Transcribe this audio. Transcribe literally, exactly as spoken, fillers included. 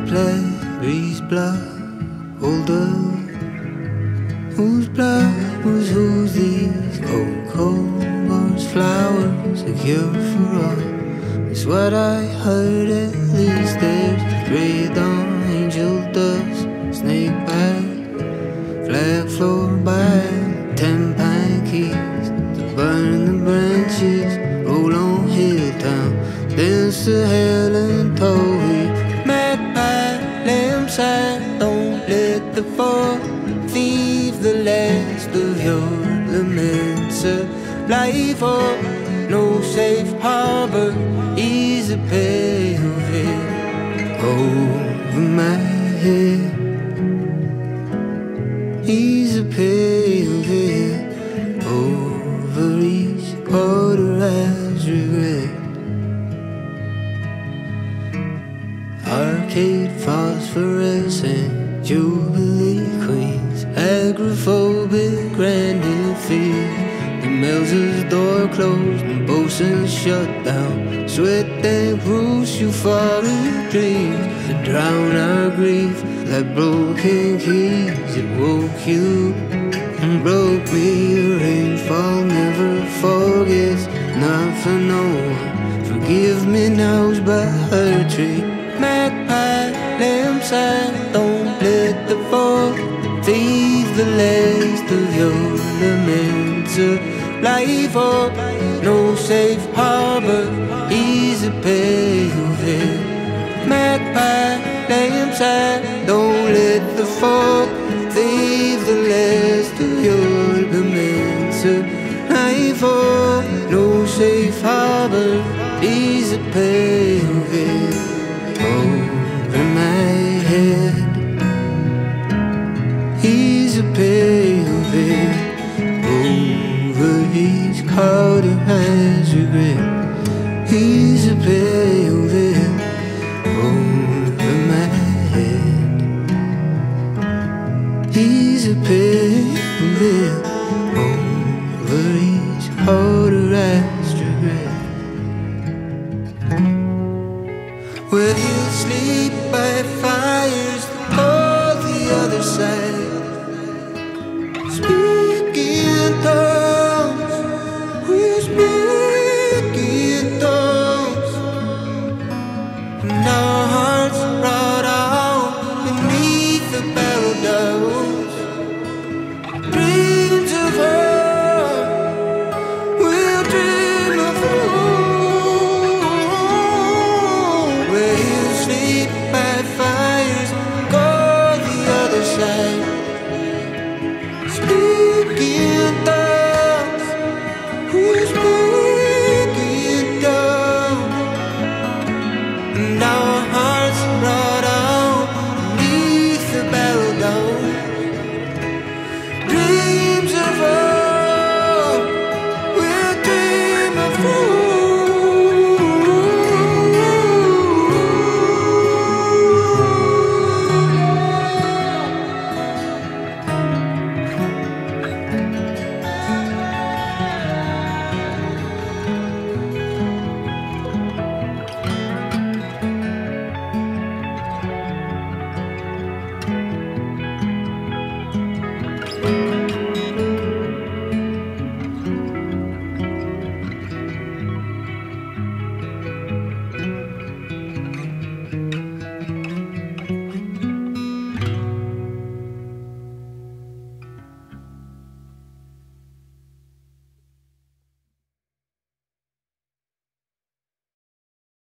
Clary's blood, older. Whose blood was whose? These cold, cold rose flowers, a cure for all. It's what I heard, at least. There's gray dawn, angel dust, snake bite, flag floor by ten pine keys to burn the branches, roll on Hilltown, dance to hell and toll. Magpie, lamb side, don't let the fall thieve the last of your laments. Life for no safe harbor, easy pale veil over my head, easy pale veil over each quarter as regret. Arcade phosphorescent jubilee queens, agoraphobic granite fears. The Melzer's door closed and bosun shut down. Sweat and proofs euphoric dreams to drown our grief like broken keys. It woke you and broke me. Rainfall never forgets, not for no one. Forgive me now's by her tree. Magpie, lamb side, don't let the fall thieve the last of your laments. Life or no safe harbor, easy pale veil. Magpie, lamb side, don't let the fall thieve the last of your laments. Life or no safe harbor, easy pale veil over my head, easy pale veil over each quarter.